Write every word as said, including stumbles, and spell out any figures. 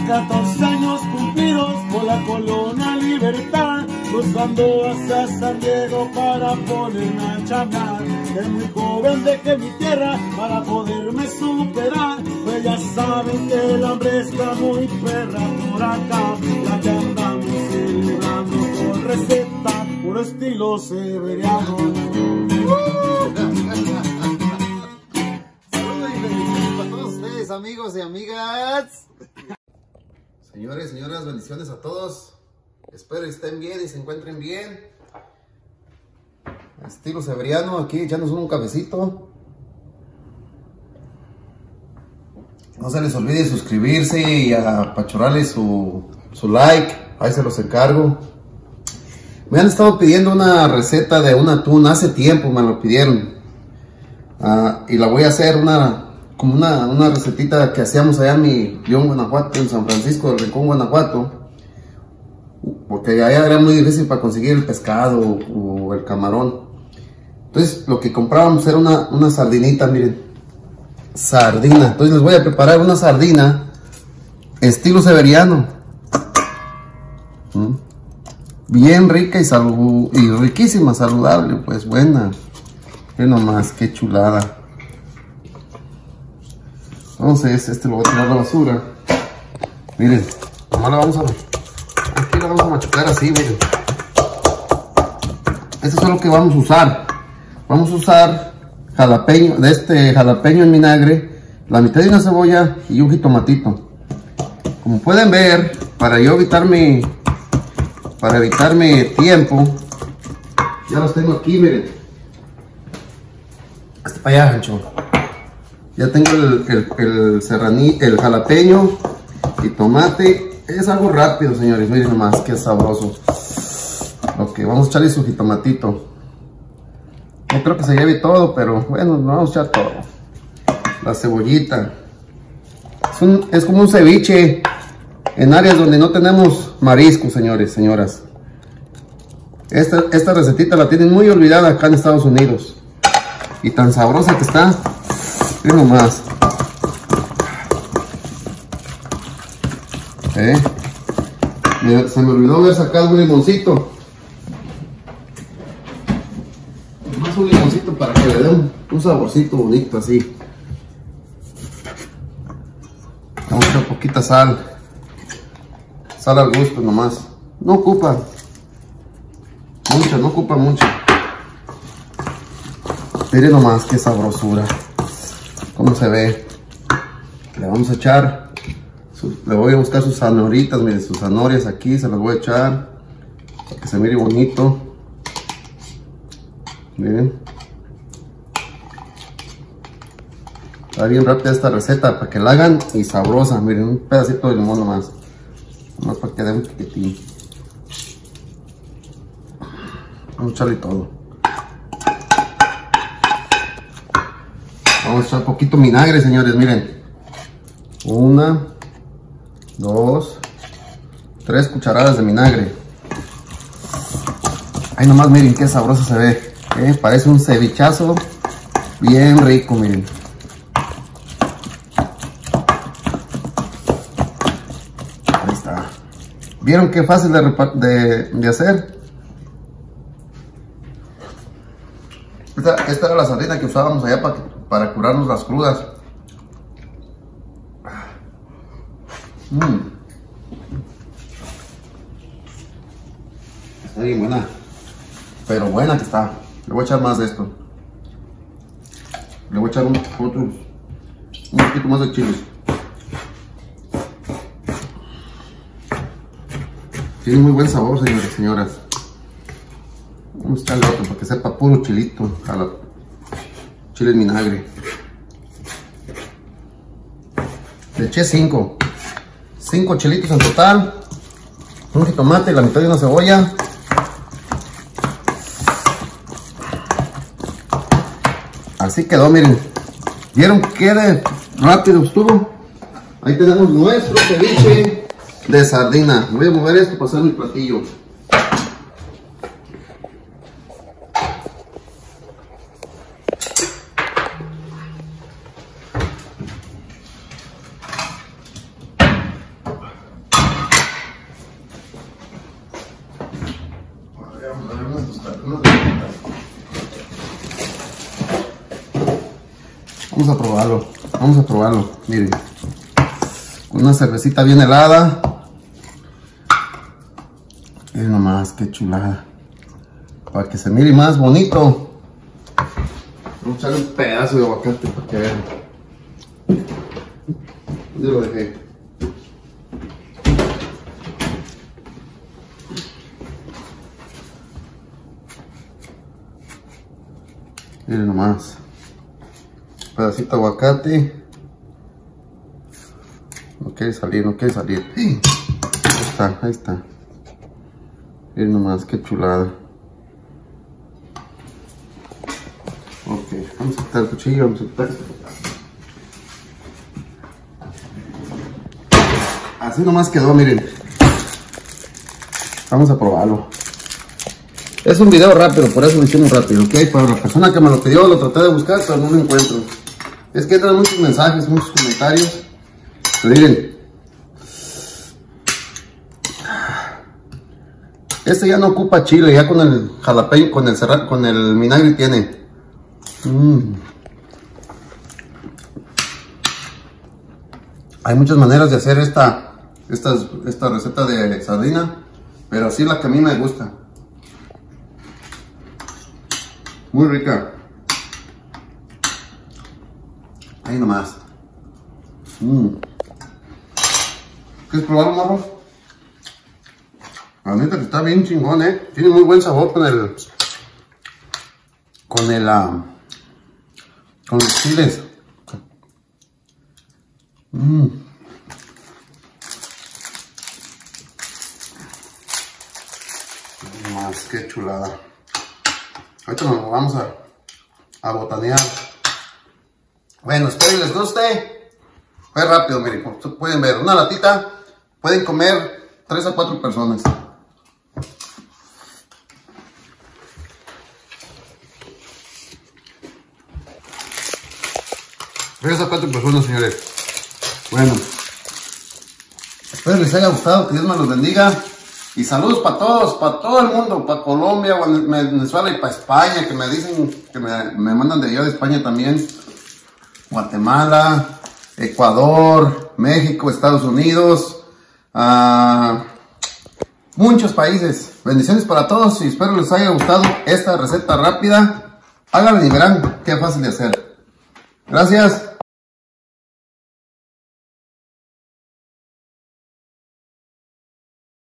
catorce años cumplidos por la colonia Libertad, cruzando hacia San Diego para ponerme a chambear. De muy joven dejé mi tierra para poderme superar, pues ya saben que el hambre está muy perra por acá. La que andamos celebrando con receta, puro estilo severiano. Saludos y bendiciones para todos ustedes, amigos y amigas. Señores, señoras, bendiciones a todos. Espero que estén bien y se encuentren bien. Estilo severiano, aquí echándose un cafecito. No se les olvide suscribirse y apachurrarle su, su like. Ahí se los encargo. Me han estado pidiendo una receta de un atún. Hace tiempo me lo pidieron. Uh, y la voy a hacer una como una, una recetita que hacíamos allá en mi León, Guanajuato, en San Francisco del Rincón, Guanajuato. Porque allá era muy difícil para conseguir el pescado o, o el camarón. Entonces lo que comprábamos era una, una sardinita, miren. Sardina. Entonces les voy a preparar una sardina estilo severiano. ¿Mm? Bien rica y, salu y riquísima, saludable, pues buena. Ve nomás, qué chulada. Entonces, este lo voy a tirar a la basura. Miren, nomás la vamos a... Aquí la vamos a machucar así, miren. Esto es lo que vamos a usar. Vamos a usar jalapeño, de este jalapeño en vinagre, la mitad de una cebolla y un jitomatito. Como pueden ver, para yo evitarme, para evitarme tiempo, ya los tengo aquí, miren. Hasta para allá, Ancho. Ya tengo el, el, el serraní, el jalapeño y tomate. Es algo rápido, señores. Miren nomás, qué sabroso. Ok, vamos a echarle su jitomatito. No creo que se lleve todo, pero bueno, no vamos a echar todo. La cebollita. Es, un, es como un ceviche en áreas donde no tenemos mariscos, señores, señoras. Esta, esta recetita la tienen muy olvidada acá en Estados Unidos. Y tan sabrosa que está. Miren nomás. ¿Eh? Me, se me olvidó haber sacado un limoncito. Más un limoncito para que le dé un, un saborcito bonito así. Vamos a echar poquita sal. Sal al gusto nomás. No ocupa mucha, no ocupa mucho. Miren nomás qué sabrosura. Cómo se ve. Le vamos a echar. Su, le voy a buscar sus zanahoritas. Miren, sus zanahorias aquí. Se las voy a echar. Para que se mire bonito. Miren. Está bien rápida esta receta. Para que la hagan y sabrosa. Miren, un pedacito de limón nomás. Nomás para que dé un piquetín. Vamos a echarle todo. Vamos a echar poquito vinagre, señores, miren. Una, dos, tres cucharadas de vinagre. Ahí nomás miren qué sabroso se ve. ¿Eh? Parece un cevichazo bien rico, miren. Ahí está. ¿Vieron qué fácil de, de, de hacer? Esta, esta era la sardina que usábamos allá para, para curarnos las crudas. Mm. Está bien buena. Pero buena que está. Le voy a echar más de esto. Le voy a echar un, otro, un poquito más de chiles. Tiene muy buen sabor, señores y señoras. Vamos a echarle otro para que sepa puro chilito. A la chile en vinagre. Le eché cinco. Cinco chilitos en total. Un jitomate, la mitad de una cebolla. Así quedó, miren. ¿Vieron qué de rápido estuvo? Ahí tenemos nuestro ceviche de sardina. Voy a mover esto para hacer mi platillo. tostar, unas galletitas. Vamos a probarlo, vamos a probarlo, miren. Una cervecita bien helada. Miren nomás, qué chulada. Para que se mire más bonito. Vamos a echarle un pedazo de aguacate para que vean. ¿Dónde lo dejé? Miren nomás. Un pedacito de aguacate. No quiere salir, no quiere salir. Ahí está, ahí está. Miren nomás, qué chulada. Ok, vamos a quitar el cuchillo, vamos a quitar esto. Así nomás quedó, miren. Vamos a probarlo. Es un video rápido, por eso lo hicimos rápido, ok. Para la persona que me lo pidió, lo traté de buscar, pero no lo encuentro. Es que entran muchos mensajes, muchos comentarios. Pero miren. Este ya no ocupa chile, ya con el jalapeño, con el serrano, con el vinagre tiene. Mm. Hay muchas maneras de hacer esta, esta, esta receta de sardina, pero así es la que a mí me gusta. Muy rica. Ahí nomás. Mm. ¿Quieres probarlo, morro? La neta que está bien chingón, eh. Tiene muy buen sabor con el... Con el... Uh, con los chiles. Mmm. Más, qué chulada. Ahorita nos vamos a, a botanear. Bueno, espero que les guste. Fue rápido, miren, como ustedes pueden ver. Una latita, pueden comer tres a cuatro personas. tres a cuatro personas, señores. Bueno, espero les haya gustado, que Dios me los bendiga. Y saludos para todos, para todo el mundo, para Colombia, Venezuela y para España, que me dicen, que me, me mandan de allá de España también. Guatemala, Ecuador, México, Estados Unidos, uh, muchos países. Bendiciones para todos y espero les haya gustado esta receta rápida. Háganlo y verán qué fácil de hacer. Gracias.